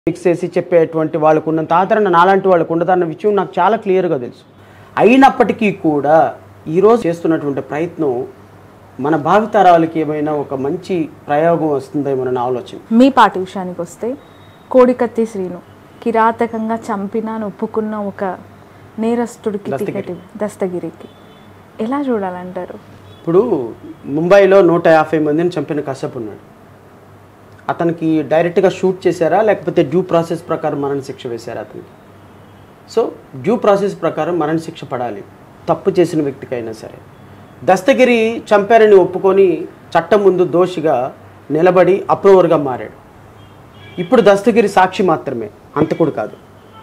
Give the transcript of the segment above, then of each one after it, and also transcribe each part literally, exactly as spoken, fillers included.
Fix చేసి చెప్పేటువంటి వాళ్ళకు ఉన్నంత ఆదరణ నాలాంటి వాళ్ళకు ఉండదన్న విషయం నాకు చాలా క్లియర్గా తెలుసు. అయినప్పటికీ కూడా ఈరోజు చేస్తున్నటువంటి ప్రయత్నం మన భావితరాలకి ఏమైనా ఒక మంచి ప్రయోగం వస్తుందేమో అన్న ఆలోచన. మీ పార్టీ విషయానికి వస్తే కోడికత్తి శ్రీను కిరాతకంగా చంపిన ఒప్పుకున్న ఒక నేరస్తుడికి టికెట్ దస్తగిరికి ఎలా చూడాలంటారు? ఇప్పుడు ముంబైలో నూట యాభై మందిని చంపిన కశ్యప్ ఉన్నాడు. అతనికి డైరెక్ట్గా షూట్ చేశారా లేకపోతే డ్యూ ప్రాసెస్ ప్రకారం మరణశిక్ష వేశారా అతనికి? సో డ్యూ ప్రాసెస్ ప్రకారం మరణశిక్ష పడాలి తప్పు చేసిన వ్యక్తికైనా సరే. దస్తగిరి చంపారని ఒప్పుకొని చట్టం ముందు దోషిగా నిలబడి అప్రూవర్గా మారాడు. ఇప్పుడు దస్తగిరి సాక్షి మాత్రమే, అంతకుడు కాదు.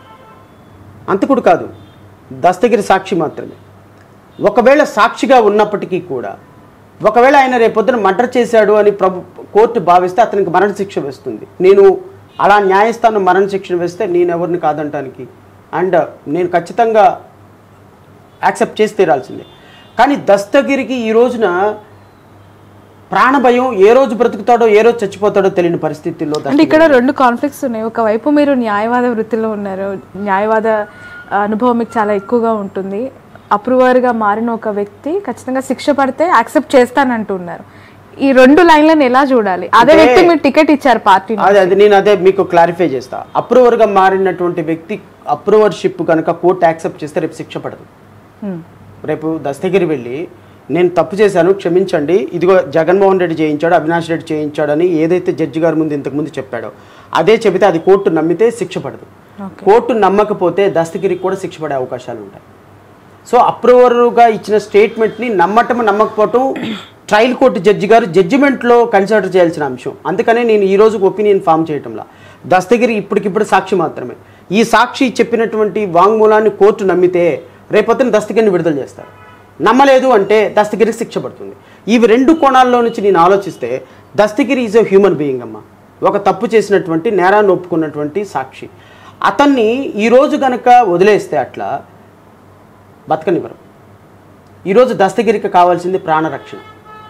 అంతకుడు కాదు, దస్తగిరి సాక్షి మాత్రమే. ఒకవేళ సాక్షిగా ఉన్నప్పటికీ కూడా ఒకవేళ ఆయన రేపొద్దున మర్డర్ చేశాడు అని ప్రభు కోర్టు భావిస్తే అతనికి మరణశిక్ష వేస్తుంది. నేను అలా న్యాయస్థానం మరణశిక్ష వేస్తే నేను ఎవరిని కాదంటానికి అండ్ నేను ఖచ్చితంగా యాక్సెప్ట్ చేసి తీరాల్సిందే. కానీ దస్తగిరికి ఈ రోజున ప్రాణభయం, ఏ రోజు బ్రతుకుతాడో ఏ రోజు చచ్చిపోతాడో తెలియని పరిస్థితుల్లో. అంటే ఇక్కడ రెండు కాన్ఫ్లిక్ట్స్ ఉన్నాయి. ఒకవైపు మీరు న్యాయవాద వృత్తిలో ఉన్నారు, న్యాయవాద అనుభవం మీకు చాలా ఎక్కువగా ఉంటుంది. అప్రూవర్గా మారిన ఒక వ్యక్తి ఖచ్చితంగా శిక్ష పడితే యాక్సెప్ట్ చేస్తానంటున్నారు. ఈ రెండు లైన్లను ఎలా చూడాలి? అదే వ్యక్తి మీరు టికెట్ ఇచ్చారు పార్టీ. అదే అది నేను అదే మీకు క్లారిఫై చేస్తా. అప్రూవర్గా మారినటువంటి వ్యక్తి అప్రూవర్షిప్ కనుక కోర్టు యాక్సెప్ట్ చేస్తే రేపు శిక్ష పడదు. రేపు దస్తగిరి వెళ్ళి నేను తప్పు చేశాను క్షమించండి, ఇదిగో జగన్మోహన్ రెడ్డి చేయించాడు, అవినాష్ రెడ్డి చేయించాడు అని ఏదైతే జడ్జి గారి ముందు ఇంతకుముందు చెప్పాడో అదే చెబితే అది కోర్టు నమ్మితే శిక్ష పడదు. కోర్టు నమ్మకపోతే దస్తగిరికి కూడా శిక్ష పడే అవకాశాలు ఉంటాయి. సో అప్రూవర్గా ఇచ్చిన స్టేట్మెంట్ని నమ్మటం నమ్మకపోవటం ట్రయల్ కోర్టు జడ్జి గారు జడ్జిమెంట్లో కన్సిడర్ చేయాల్సిన అంశం. అందుకనే నేను ఈ రోజు ఒపీనియన్ ఫామ్ చేయటంలా. దస్తగిరి ఇప్పటికిప్పుడు సాక్షి మాత్రమే. ఈ సాక్షి చెప్పినటువంటి వాంగ్మూలాన్ని కోర్టు నమ్మితే రేపొద్దున దస్తగిరిని విడుదల చేస్తారు. నమ్మలేదు అంటే దస్తగిరికి శిక్ష పడుతుంది. ఇవి రెండు కోణాల్లో నుంచి నేను ఆలోచిస్తే Dastagiri is a human being అమ్మ. ఒక తప్పు చేసినటువంటి నేరాన్ని ఒప్పుకున్నటువంటి సాక్షి. అతన్ని ఈరోజు కనుక వదిలేస్తే అట్లా బతకనివ్వరు. ఈరోజు దస్తగిరికి కావాల్సింది ప్రాణరక్షణ.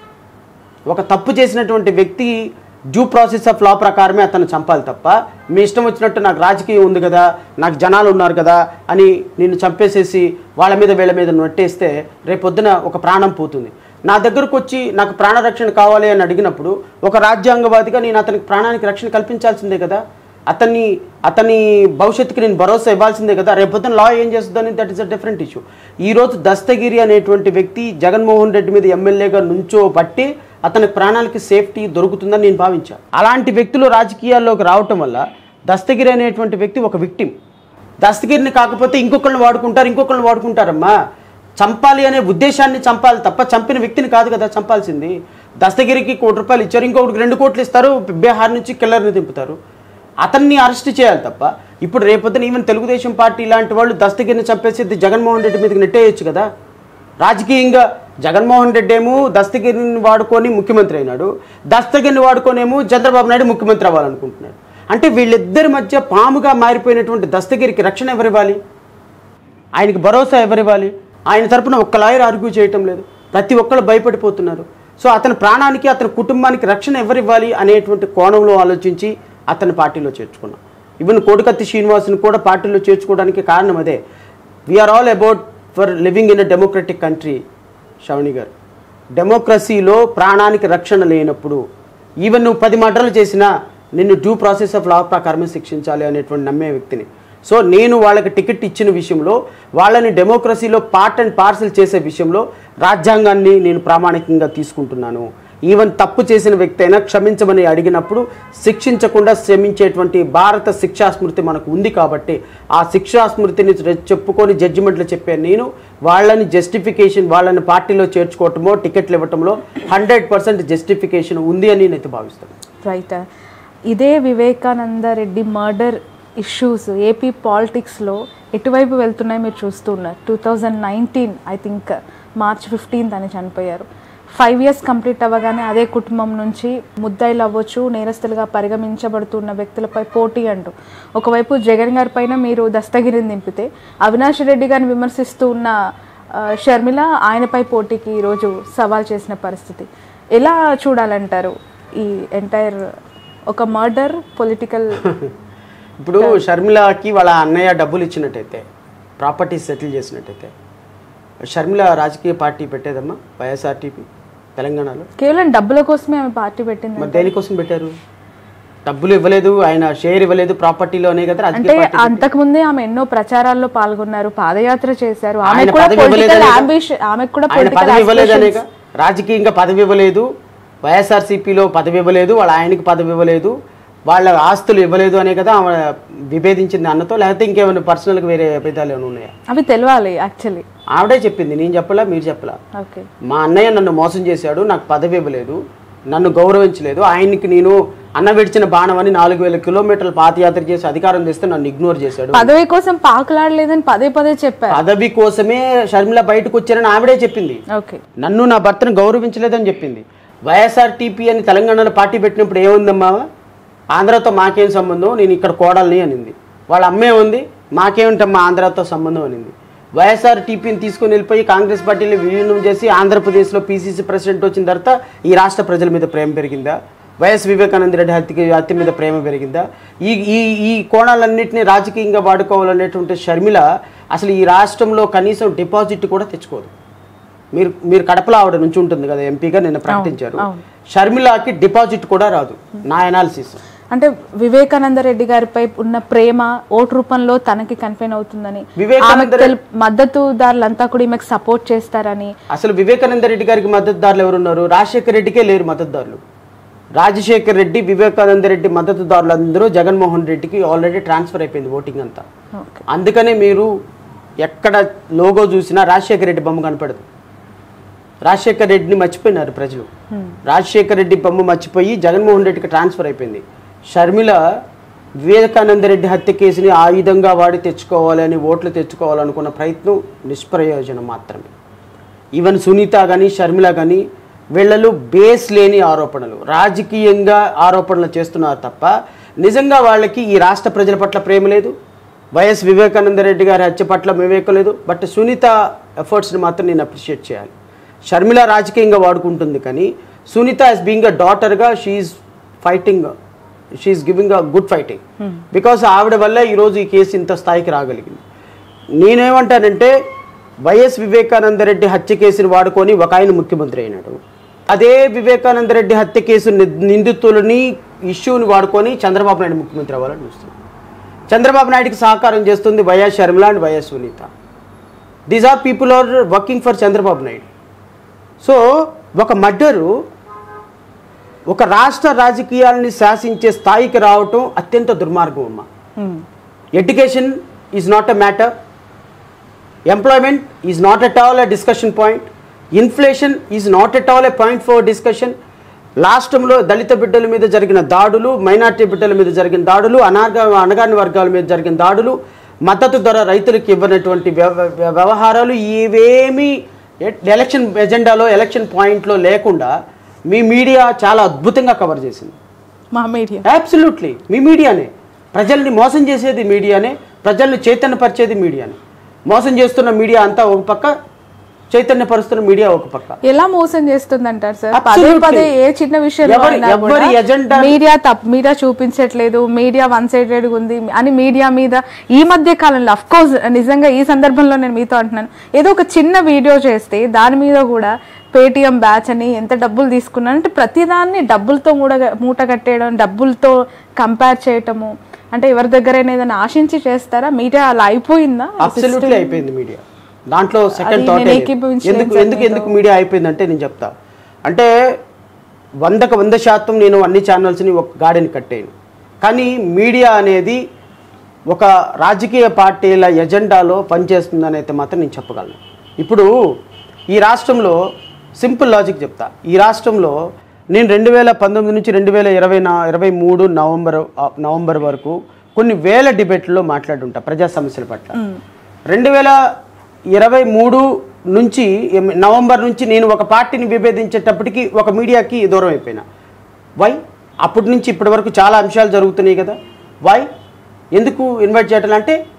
ఒక తప్పు చేసినటువంటి వ్యక్తి డ్యూ ప్రాసెస్ ఆఫ్ లా ప్రకారమే అతను చంపాలి తప్ప మీ ఇష్టం వచ్చినట్టు నాకు రాజకీయం ఉంది కదా, నాకు జనాలు ఉన్నారు కదా అని నిన్ను చంపేసేసి వాళ్ళ మీద వీళ్ళ మీద నెట్టేస్తే రేపొద్దున ఒక ప్రాణం పోతుంది. నా దగ్గరకు వచ్చి నాకు ప్రాణరక్షణ కావాలి అని అడిగినప్పుడు ఒక రాజ్యాంగవాదిగా నేను అతనికి ప్రాణానికి రక్షణ కల్పించాల్సిందే కదా. అతన్ని అతని భవిష్యత్తుకి నేను భరోసా ఇవ్వాల్సిందే కదా. రేపొద్దున లా ఏం చేస్తుందని that is a different issue. ఈరోజు దస్తగిరి అనేటువంటి వ్యక్తి జగన్మోహన్ రెడ్డి మీద ఎమ్మెల్యేగా నుంచో బట్టి అతని ప్రాణాలకి సేఫ్టీ దొరుకుతుందని నేను భావించాను. అలాంటి వ్యక్తులు రాజకీయాల్లోకి రావటం వల్ల దస్తగిరి అనేటువంటి వ్యక్తి ఒక విక్టిమ్. దస్తగిరిని కాకపోతే ఇంకొకరిని వాడుకుంటారు ఇంకొకరిని వాడుకుంటారమ్మా. చంపాలి అనే ఉద్దేశాన్ని చంపాలి తప్ప చంపిన వ్యక్తిని కాదు కదా చంపాల్సింది. దస్తగిరికి కోటి రూపాయలు ఇచ్చారు, ఇంకొకటికి రెండు కోట్లు ఇస్తారు, బీహార్ నుంచి కిల్లర్ని దింపుతారు. అతన్ని అరెస్ట్ చేయాలి తప్ప ఇప్పుడు రేపొద్దున ఈవెన్ తెలుగుదేశం పార్టీ ఇలాంటి వాళ్ళు దస్తగిరిని చంపేసి జగన్మోహన్ రెడ్డి మీదకి నెట్టేయచ్చు కదా. రాజకీయంగా జగన్మోహన్ రెడ్డి ఏమో దస్తగిరిని వాడుకొని ముఖ్యమంత్రి అయినాడు, దస్తగిరిని వాడుకొనేమో చంద్రబాబు నాయుడు ముఖ్యమంత్రి అవ్వాలనుకుంటున్నాడు. అంటే వీళ్ళిద్దరి మధ్య పాముగా మారిపోయినటువంటి దస్తగిరికి రక్షణ ఎవరివ్వాలి? ఆయనకి భరోసా ఎవరివ్వాలి? ఆయన తరపున ఒక్క లాయర్ ఆర్గ్యూ చేయటం లేదు, ప్రతి ఒక్కళ్ళు భయపడిపోతున్నారు. సో అతని ప్రాణానికి అతని కుటుంబానికి రక్షణ ఎవరివ్వాలి అనేటువంటి కోణంలో ఆలోచించి అతని పార్టీలో చేర్చుకున్నాం. ఈవెన్ కోడికత్తి శ్రీనివాస్ని కూడా పార్టీలో చేర్చుకోవడానికి కారణం అదే. We are all about for living in a democratic country. Shravani garu, డెమోక్రసీలో ప్రాణానికి రక్షణ లేనప్పుడు ఈవెన్ నువ్వు పది మర్డర్లు చేసినా నిన్ను డ్యూ ప్రాసెస్ ఆఫ్ లా ప్రకారమే శిక్షించాలి అనేటువంటి నమ్మే వ్యక్తిని. సో నేను వాళ్ళకి టికెట్ ఇచ్చిన విషయంలో వాళ్ళని డెమోక్రసీలో పార్ట్ అండ్ పార్సల్ చేసే విషయంలో రాజ్యాంగాన్ని నేను ప్రామాణికంగా తీసుకుంటున్నాను. ఈవెన్ తప్పు చేసిన వ్యక్తి అయినా క్షమించమని అడిగినప్పుడు శిక్షించకుండా క్షమించేటువంటి భారత శిక్షాస్మృతి మనకు ఉంది కాబట్టి ఆ శిక్షాస్మృతిని చెప్పుకొని జడ్జిమెంట్లు చెప్పే నేను వాళ్ళని జస్టిఫికేషన్ వాళ్ళని పార్టీలో చేర్చుకోవటమో టికెట్లు ఇవ్వటంలో హండ్రెడ్ పర్సెంట్ జస్టిఫికేషన్ ఉంది అని నేనైతే భావిస్తాను. రైట్. ఇదే Vivekananda Reddy murder issues AP పాలిటిక్స్లో ఎటువైపు వెళ్తున్నాయి మీరు చూస్తున్నారు. Two thousand nineteen I think March fifteenth అని చనిపోయారు. ఫైవ్ ఇయర్స్ కంప్లీట్ అవ్వగానే అదే కుటుంబం నుంచి ముద్దాయిలు అవ్వచ్చు, నేరస్తులుగా పరిగణించబడుతున్న వ్యక్తులపై పోటీ అంటూ ఒకవైపు జగన్ గారి పైన మీరు దస్తగిరిని దింపితే అవినాష్ రెడ్డి గారిని విమర్శిస్తూ ఉన్న షర్మిల ఆయనపై పోటీకి ఈరోజు సవాల్ చేసిన పరిస్థితి ఎలా చూడాలంటారు? ఈ ఎంటైర్ ఒక మర్డర్ పొలిటికల్ ఇప్పుడు షర్మిలకి వాళ్ళ అన్నయ్య డబ్బులు ఇచ్చినట్టయితే, ప్రాపర్టీస్ సెటిల్ చేసినట్టయితే షర్మిల రాజకీయ పార్టీ పెట్టేదమ్మా వైఎస్ఆర్టీపీ తెలంగాణలో? కేవలం డబ్బుల కోసమే ఆమె పార్టీ పెట్టింది. మరి దేనికోసం పెట్టారు? డబ్బులు ఇవ్వలేదు, ఆయన షేర్ ఇవ్వలేదు ప్రాపర్టీలోనే కదా. అంటే అంతకు ముందే ఆమె ఎన్నో ప్రచారాల్లో పాల్గొన్నారు, పాదయాత్ర చేశారు. ఆమె కూడా పొలిటికల్ అంబిషన్, ఆమెకు కూడా పదవి ఇవ్వలేదనే, రాజకీయంగా పదవి ఇవ్వలేదు, వైఎస్ఆర్సీపీలో పదవి ఇవ్వలేదు, వాళ్ళ ఆయనకి పదవి ఇవ్వలేదు, వాళ్ళ ఆస్తులు ఇవ్వలేదు అనే కదా ఆమె విభేదించింది అన్నతో. లేకపోతే ఇంకేమైనా పర్సనల్గా వేరే విభేదాలు ఏమైనా ఉన్నాయా? అవి తెలియాలి యాక్చువల్లీ. ఆవిడే చెప్పింది, నేను చెప్పలా, మీరు చెప్పలా. మా అన్నయ్య నన్ను మోసం చేశాడు, నాకు పదవి ఇవ్వలేదు, నన్ను గౌరవించలేదు, ఆయనకి నేను అన్న విడిచిన బాణం అని నాలుగు వేల కిలోమీటర్ల పాదయాత్ర చేసి అధికారం చేస్తే నన్ను ఇగ్నోర్ చేశాడు. పదవి కోసం పాకులాడలేదని పదే పదే చెప్పారు. పదవి కోసమే షర్మిల బయటకు వచ్చారని ఆవిడే చెప్పింది. నన్ను నా భర్తను గౌరవించలేదని చెప్పింది. వైఎస్ఆర్టీపీ అని తెలంగాణలో పార్టీ పెట్టినప్పుడు ఏముందమ్మా, ఆంధ్రాతో మాకేం సంబంధం, నేను ఇక్కడ కోడల్ని అనింది. వాళ్ళ అమ్మే ఉంది, మాకేమిటమ్మా ఆంధ్రాతో సంబంధం అనింది. వైఎస్ఆర్టీపీని తీసుకుని వెళ్ళిపోయి కాంగ్రెస్ పార్టీని విలీనం చేసి ఆంధ్రప్రదేశ్లో పీసీసీ ప్రెసిడెంట్ వచ్చిన తర్వాత ఈ రాష్ట్ర ప్రజల మీద ప్రేమ పెరిగిందా? వైఎస్ వివేకానంద రెడ్డి హత్యకి హత్య మీద ప్రేమ పెరిగిందా? ఈ ఈ ఈ కోణాలన్నింటినీ రాజకీయంగా వాడుకోవాలనేటువంటి షర్మిల అసలు ఈ రాష్ట్రంలో కనీసం డిపాజిట్ కూడా తెచ్చుకోదు. మీరు మీరు కడపలో ఆవిడ నుంచి ఉంటుంది కదా ఎంపీగా, నిన్న ప్రకటించారు. షర్మిలకి డిపాజిట్ కూడా రాదు నా ఎనాలిసిస్. అంటే వివేకానంద రెడ్డి గారిపై ఉన్న ప్రేమ ఓటు రూపంలో తనకి కన్ఫైన్ అవుతుందని, మద్దతుదారులంతా కూడా ఈమెకు సపోర్ట్ చేస్తారని. అసలు వివేకానంద రెడ్డి గారికి మద్దతుదారులు ఎవరున్నారు? రాజశేఖర రెడ్డికే లేరు మద్దతుదారులు. రాజశేఖర రెడ్డి, వివేకానంద రెడ్డి మద్దతుదారులు అందరూ జగన్మోహన్ రెడ్డికి ఆల్రెడీ ట్రాన్స్ఫర్ అయిపోయింది ఓటింగ్ అంతా. అందుకనే మీరు ఎక్కడ లోగో చూసినా రాజశేఖర రెడ్డి బొమ్మ కనపడదు. రాజశేఖర రెడ్డిని మర్చిపోయినారు ప్రజలు. రాజశేఖర రెడ్డి బొమ్మ మర్చిపోయి జగన్మోహన్ రెడ్డికి ట్రాన్స్ఫర్ అయిపోయింది. షర్మిల వివేకానంద రెడ్డి హత్య కేసుని ఆయుధంగా వాడి తెచ్చుకోవాలని, ఓట్లు తెచ్చుకోవాలనుకున్న ప్రయత్నం నిష్ప్రయోజనం మాత్రమే. ఈవెన్ సునీత కానీ షర్మిల కానీ వీళ్ళలో బేస్ లేని ఆరోపణలు, రాజకీయంగా ఆరోపణలు చేస్తున్నారు తప్ప నిజంగా వాళ్ళకి ఈ రాష్ట్ర ప్రజల పట్ల ప్రేమ లేదు, వైఎస్ వివేకానంద రెడ్డి గారి హత్య పట్ల వివేకం లేదు. బట్ సునీత ఎఫర్ట్స్ని మాత్రం నేను అప్రిషియేట్ చేయాలి. షర్మిల రాజకీయంగా వాడుకుంటుంది కానీ సునీత యాజ్ బీయింగ్ అ డాటర్గా she is fighting, she is giving a good fighting. Because ఆవిడ వల్ల ఈరోజు ఈ కేసు ఇంత స్థాయికి రాగలిగింది. నేనేమంటానంటే వైఎస్ వివేకానంద రెడ్డి హత్య కేసుని వాడుకొని ఒక ఆయన ముఖ్యమంత్రి అయినాడు. అదే వివేకానంద రెడ్డి హత్య కేసు నిందితులని ఇష్యూని వాడుకొని చంద్రబాబు నాయుడు ముఖ్యమంత్రి అవ్వాలని చూస్తుంది. చంద్రబాబు నాయుడుకి సహకారం చేస్తుంది YS Sharmila and YS Sunitha. These are people are working for Chandrababu Naidu. So ఒక మర్డరు ఒక రాష్ట్ర రాజకీయాలని శాసించే స్థాయికి రావటం అత్యంత దుర్మార్గం అమ్మ. Education is not a matter, employment is not at all a discussion point, inflation is not at all a point for discussion. రాష్ట్రంలో దళిత బిడ్డల మీద జరిగిన దాడులు, మైనార్టీ బిడ్డల మీద జరిగిన దాడులు, అనార్గ అణగారిన వర్గాల మీద జరిగిన దాడులు, మద్దతు ధర రైతులకు ఇవ్వనటువంటి వ్యవహారాలు ఇవేమీ ఎలక్షన్ ఎజెండాలో, ఎలక్షన్ పాయింట్లో లేకుండా మీ మీడియా చాలా అద్భుతంగా కవర్ చేసింది. మా మీడియా అబ్సల్యూట్లీ మీ మీడియానే. ప్రజల్ని మోసం చేసేది మీడియానే, ప్రజల్ని చైతన్యపరిచేది మీడియానే. మోసం చేస్తున్న మీడియా అంతా ఒక పక్క, చైతన్యపరుస్తున్న మీడియా ఒక పక్క. ఎలా మోసం చేస్తుంది అంటారు సార్? పదే పదే ఏ చిన్న విషయం మీడియా తప్పు, మీడియా చూపించట్లేదు, మీడియా వన్ సైడెడ్ ఉంది అని మీడియా మీద ఈ మధ్య కాలంలో, అఫ్ కోర్స్ నిజంగా ఈ సందర్భంలో నేను మీతో అంటున్నాను, ఏదో ఒక చిన్న వీడియో చేస్తే దాని మీద కూడా పేటిఎం బ్యాచ్ అని ఎంత డబ్బులు తీసుకున్నాను అంటే ప్రతిదాన్ని డబ్బులతో మూట మూట కట్టేయడం, డబ్బులతో కంపేర్ చేయటము. అంటే ఎవరి దగ్గరైనా ఏదైనా ఆశించి చేస్తారా? మీడియా అలా అయిపోయిందా? అబ్సల్యూట్లీ అయిపోయింది మీడియా. దాంట్లో సెకండ్ థాట్ ఎందుకు ఎందుకు ఎందుకు మీడియా అయిపోయిందంటే నేను చెప్తా. అంటే వందకు వంద శాతం నేను అన్ని ఛానల్స్ని ఒక గాడిని కట్టాను. కానీ మీడియా అనేది ఒక రాజకీయ పార్టీల ఎజెండాలో పనిచేస్తుందని అయితే మాత్రం నేను చెప్పగలను. ఇప్పుడు ఈ రాష్ట్రంలో సింపుల్ లాజిక్ చెప్తా. ఈ రాష్ట్రంలో నేను రెండు వేల పంతొమ్మిది నుంచి రెండు వేల ఇరవై నా ఇరవై మూడు నవంబర్ నవంబర్ వరకు కొన్ని వేల డిబేట్లలో మాట్లాడుంటా ప్రజా సమస్యల పట్ల. రెండు వేల ఇరవై మూడు నుంచి నవంబర్ నుంచి నేను ఒక పార్టీని విభేదించేటప్పటికి ఒక మీడియాకి దూరం అయిపోయినా. వై? అప్పటి నుంచి ఇప్పటి వరకు చాలా అంశాలు జరుగుతున్నాయి కదా. వై? ఎందుకు ఇన్వైట్ చేయటం అంటే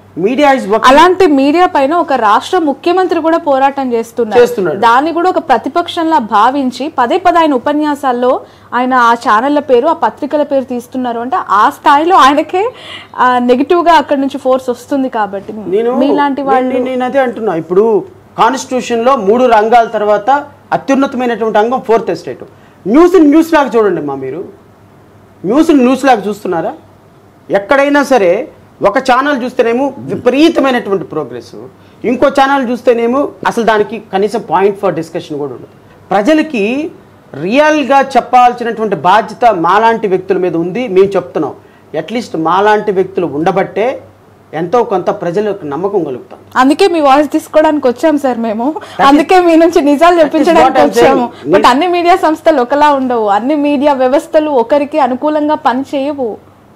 మీడియా ఇస్ అలాంటి మీడియా పైన ఒక రాష్ట్ర ముఖ్యమంత్రి కూడా పోరాటం చేస్తున్నారు. దాన్ని కూడా ఒక ప్రతిపక్షంలా భావించి పదే పదే ఆయన ఉపన్యాసాల్లో ఆయన ఆ ఛానళ్ల పేరు ఆ పత్రికల పేరు తీస్తున్నారు అంటే ఆ స్థాయిలో ఆయనకే నెగిటివ్ గా అక్కడి నుంచి ఫోర్స్ వస్తుంది. కాబట్టి మీలాంటి వాళ్ళు నేను అదే అంటున్నా, ఇప్పుడు కాన్స్టిట్యూషన్ లో మూడు రంగాల తర్వాత అత్యున్నతమైనటువంటి అంగం ఫోర్త్ ఎస్టేట్. న్యూస్ న్యూస్ లాగా చూడండి మా, మీరు న్యూస్ న్యూస్ లాగా చూస్తున్నారా? ఎక్కడైనా సరే ఒక ఛానల్ చూస్తేనేమో విపరీతమైనటువంటి ప్రోగ్రెస్, ఇంకో ఛానల్ చూస్తేనేమో అసలు దానికి కనీసం పాయింట్ ఫర్ డిస్కషన్ కూడా ఉండదు. ప్రజలకి రియల్గా చెప్పాల్సినటువంటి బాధ్యత మాలాంటి వ్యక్తుల మీద ఉంది. మేము చెప్తున్నాం, అట్లీస్ట్ మాలాంటి వ్యక్తులు ఉండబట్టే ఎంతో కొంత ప్రజలకు నమ్మకం కలుగుతాం. అందుకే మీ వాయిస్ తీసుకోవడానికి వచ్చాం సార్ మేము, అందుకే మీ నుంచి నిజాలు చెప్పించడానికి వచ్చాము. బట్ అన్ని మీడియా సంస్థలు ఒకలా ఉండవు, అన్ని మీడియా వ్యవస్థలు ఒకరికి అనుకూలంగా పని చేయవు.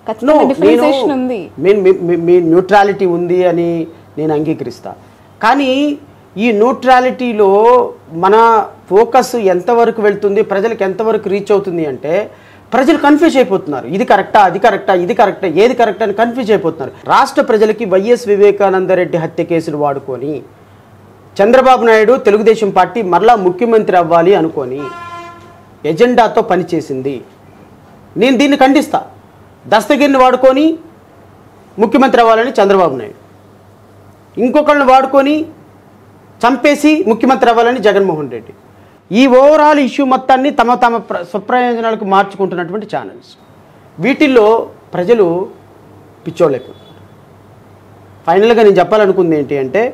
మీ న్యూట్రాలిటీ ఉంది అని నేను అంగీకరిస్తా, కానీ ఈ న్యూట్రాలిటీలో మన ఫోకస్ ఎంతవరకు వెళ్తుంది, ప్రజలకు ఎంతవరకు రీచ్ అవుతుంది అంటే ప్రజలు కన్ఫ్యూజ్ అయిపోతున్నారు. ఇది కరెక్టా, అది కరెక్టా, ఇది కరెక్టా, ఏది కరెక్ట్ అని కన్ఫ్యూజ్ అయిపోతున్నారు. రాష్ట్ర ప్రజలకి వైఎస్ వివేకానందరెడ్డి హత్య కేసులు వాడుకొని చంద్రబాబు నాయుడు తెలుగుదేశం పార్టీ మరలా ముఖ్యమంత్రి అవ్వాలి అనుకొని ఎజెండాతో పనిచేసింది. నేను దీన్ని ఖండిస్తా. దస్తగిరిని వాడుకొని ముఖ్యమంత్రి అవ్వాలని చంద్రబాబు నాయుడు, ఇంకొకళ్ళని వాడుకొని చంపేసి ముఖ్యమంత్రి అవ్వాలని జగన్మోహన్ రెడ్డి, ఈ ఓవరాల్ ఇష్యూ మొత్తాన్ని తమ తమ స్వప్రయోజనాలకు మార్చుకుంటున్నటువంటి ఛానల్స్. వీటిల్లో ప్రజలు పిచ్చోళ్ళైపోతున్నారు. ఫైనల్గా నేను చెప్పాలనుకుంది ఏంటి అంటే,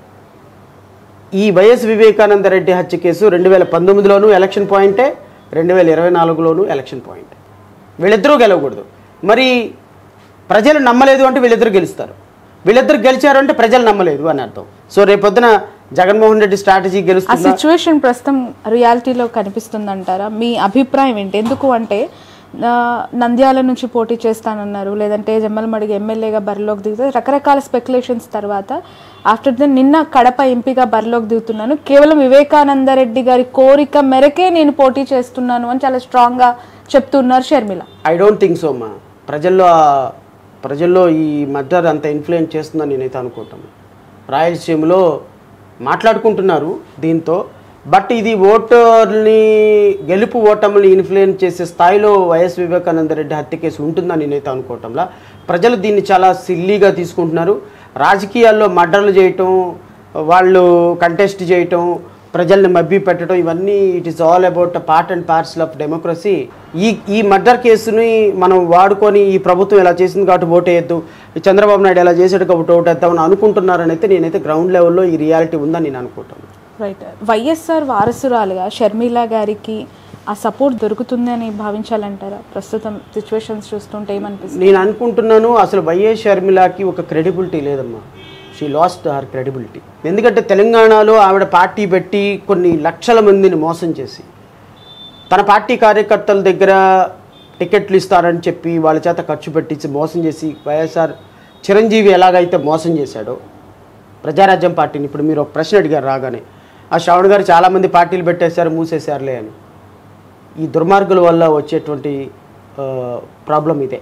ఈ వైఎస్ వివేకానందరెడ్డి హత్య కేసు రెండు వేల పంతొమ్మిదిలోనూ ఎలక్షన్ పాయింటే, రెండు వేల ఇరవై నాలుగులోనూ ఎలక్షన్ పాయింట్. వీళ్ళిద్దరూ గెలవకూడదు. మరి ప్రజలు నమ్మలేదు అంటే వీళ్ళిద్దరు గెలుస్తారు, వీళ్ళిద్దరు గెలిచారు అంటే ప్రజలు నమ్మలేదు అని అర్థం. సో రేపొద్దున జగన్మోహన్ రెడ్డి స్ట్రాటజీ గెలుస్తుంది. ఆ సిచ్యువేషన్ ప్రస్తుతం రియాలిటీలో కనిపిస్తుందంటారా? మీ అభిప్రాయం ఏంటి? ఎందుకు అంటే నంద్యాల నుంచి పోటీ చేస్తానన్నారు, లేదంటే జమ్మలమడిగి ఎమ్మెల్యేగా బరిలోకి దిగుతారు, రకరకాల స్పెక్యులేషన్స్ తర్వాత ఆఫ్టర్ దెన్ నిన్న కడప ఎంపీగా బరిలోకి దిగుతున్నాను, కేవలం వివేకానందరెడ్డి గారి కోరిక మేరకే నేను పోటీ చేస్తున్నాను అని చాలా స్ట్రాంగ్గా చెప్తున్నారు Sharmila. I don't think so మా. ప్రజల్లో ప్రజల్లో ఈ మర్డర్ అంత ఇన్ఫ్లుయెన్స్ చేస్తుందని నేనైతే అనుకుంటాను. రాయలసీమలో మాట్లాడుకుంటున్నారు దీంతో, బట్ ఇది ఓటర్ని గెలుపు ఓటములు ఇన్ఫ్లుయెన్స్ చేసే స్థాయిలో వైఎస్ వివేకానందరెడ్డి హత్య కేసు ఉంటుందని నేనైతే అనుకోవటంలా. ప్రజలు దీన్ని చాలా సిల్లీగా తీసుకుంటున్నారు. రాజకీయాల్లో మర్డర్లు చేయటం, వాళ్ళు కంటెస్ట్ చేయటం, ప్రజల్ని మభ్య పెట్టడం, ఇవన్నీ it is all about part and parcel of democracy. ఈ ఈ మర్డర్ కేసుని మనం వాడుకొని ఈ ప్రభుత్వం ఎలా చేసింది కాబట్టి ఓటేయద్దు, చంద్రబాబు నాయుడు ఎలా చేసాడు కాబట్టి ఓటేద్దామని అనుకుంటున్నారని అయితే నేనైతే గ్రౌండ్ లెవెల్లో ఈ రియాలిటీ ఉందని నేను అనుకుంటాను. రైట్. వైఎస్ఆర్ వారసురాలుగా షర్మిల గారికి ఆ సపోర్ట్ దొరుకుతుంది అని భావించాలంటారా? ప్రస్తుతం సిచ్యువేషన్స్ చూస్తుంటే ఏమనిపిస్తుంది? నేను అనుకుంటున్నాను అసలు వైఎస్ షర్మిలకి ఒక క్రెడిబిలిటీ లేదమ్మా. She lost her credibility. ఎందుకంటే తెలంగాణలో ఆవిడ పార్టీ పెట్టి కొన్ని లక్షల మందిని మోసం చేసి, తన పార్టీ కార్యకర్తల దగ్గర టికెట్లు ఇస్తారని చెప్పి వాళ్ళ చేత ఖర్చు పెట్టించి మోసం చేసి, వైఎస్ఆర్ చిరంజీవి ఎలాగైతే మోసం చేశాడో ప్రజారాజ్యం పార్టీని. ఇప్పుడు మీరు ఒక ప్రశ్న అడిగారు రాగానే, ఆ శ్రవణ్ గారు చాలామంది పార్టీలు పెట్టేశారు మూసేశారులే అని. ఈ దుర్మార్గుల వల్ల వచ్చేటువంటి ప్రాబ్లం ఇదే.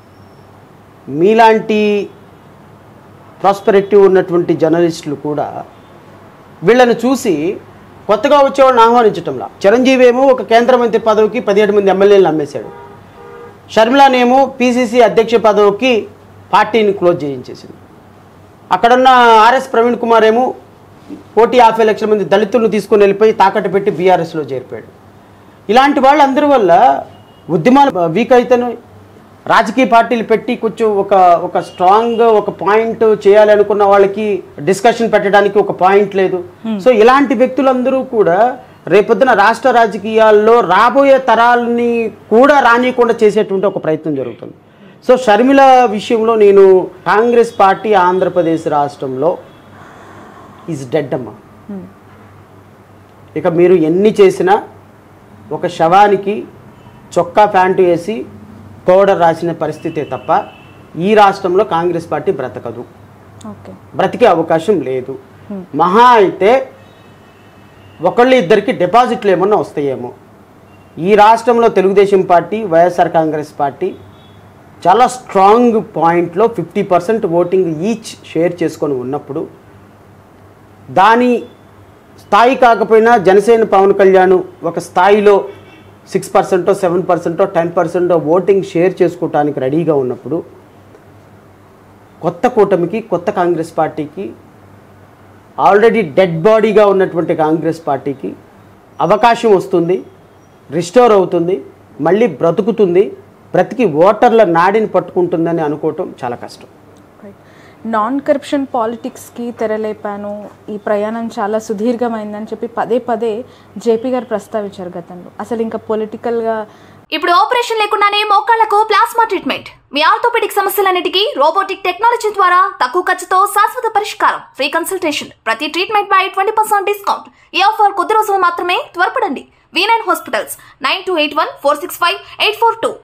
మీలాంటి ప్రాస్పెరిటీ ఉన్నటువంటి జర్నలిస్టులు కూడా వీళ్ళని చూసి కొత్తగా వచ్చేవాళ్ళని ఆహ్వానించటంలా. చిరంజీవి ఏమో ఒక కేంద్ర మంత్రి పదవికి పదిహేడు మంది ఎమ్మెల్యేలను అమ్మేశాడు. షర్మిలానేమో పీసీసీ అధ్యక్ష పదవికి పార్టీని క్లోజ్ చేయించేసింది. అక్కడున్న ఆర్ఎస్ ప్రవీణ్ కుమార్ ఏమో కోటి యాభై లక్షల మంది దళితులను తీసుకొని వెళ్ళిపోయి తాకట్టు పెట్టి బీఆర్ఎస్లో చేరిపోయాడు. ఇలాంటి వాళ్ళందరి వల్ల ఉద్యమాలు వీక్ అవుతున్నాయి. రాజకీయ పార్టీలు పెట్టి కొంచెం ఒక ఒక స్ట్రాంగ్ ఒక పాయింట్ చేయాలి అనుకున్న వాళ్ళకి డిస్కషన్ పెట్టడానికి ఒక పాయింట్ లేదు. సో ఇలాంటి వ్యక్తులందరూ కూడా రేపొద్దున రాష్ట్ర రాజకీయాల్లో రాబోయే తరాలని కూడా రానియకుండా చేసేటువంటి ఒక ప్రయత్నం జరుగుతుంది. సో షర్మిల విషయంలో నేను కాంగ్రెస్ పార్టీ ఆంధ్రప్రదేశ్ రాష్ట్రంలో ఈజ్ డెడ్ అమ్మా. ఇక మీరు ఎన్ని చేసినా ఒక శవానికి చొక్కా ప్యాంటు వేసి పౌడర్ రాసిన పరిస్థితే తప్ప ఈ రాష్ట్రంలో కాంగ్రెస్ పార్టీ బ్రతకదు, బ్రతికే అవకాశం లేదు. మహా అయితే ఒకళ్ళు ఇద్దరికి డిపాజిట్లు ఏమన్నా వస్తాయేమో. ఈ రాష్ట్రంలో Telugu Desam party, YSR Congress party చాలా స్ట్రాంగ్ పాయింట్లో fifty percent voting each share చేసుకొని ఉన్నప్పుడు దాని స్థాయి కాకపోయినా జనసేన పవన్ కళ్యాణ్ ఒక స్థాయిలో సిక్స్ పర్సెంటో సెవెన్ పర్సెంటో టెన్ పర్సెంటో ఓటింగ్ షేర్ చేసుకోవటానికి రెడీగా ఉన్నప్పుడు కొత్త కూటమికి కొత్త కాంగ్రెస్ పార్టీకి ఆల్రెడీ డెడ్ బాడీగా ఉన్నటువంటి కాంగ్రెస్ పార్టీకి అవకాశం వస్తుంది, రిస్టోర్ అవుతుంది, మళ్ళీ బ్రతుకుతుంది, బ్రతికి ఓటర్ల నాడిని పట్టుకుంటుందని అనుకోవటం చాలా కష్టం. నాన్ కరప్షన్ పాలిటిక్స్కి తెరలేపాను, ఈ ప్రయాణం చాలా సుదీర్ఘమైందని చెప్పి పదే పదే జేపీ గారు ప్రస్తావించారు గతంలో. అసలు ఇంకా పొలిటికల్గా ఇప్పుడు ఆపరేషన్ లేకుండానే మోకాళ్లకు ప్లాస్మా ట్రీట్మెంట్, మీ ఆర్థోపెడిక్ సమస్యలన్నిటికీ రోబోటిక్ టెక్నాలజీ ద్వారా తక్కువ ఖర్చుతో శాశ్వత పరిష్కారం, ఫ్రీ కన్సల్టేషన్, ప్రతి ట్రీట్మెంట్ పై ట్వంటీ పర్సెంట్ డిస్కౌంట్. ఈ ఆఫర్ కొద్ది రోజులు మాత్రమే, త్వరపడండి. V nine hospitals, nine two eight one four six five eight four two.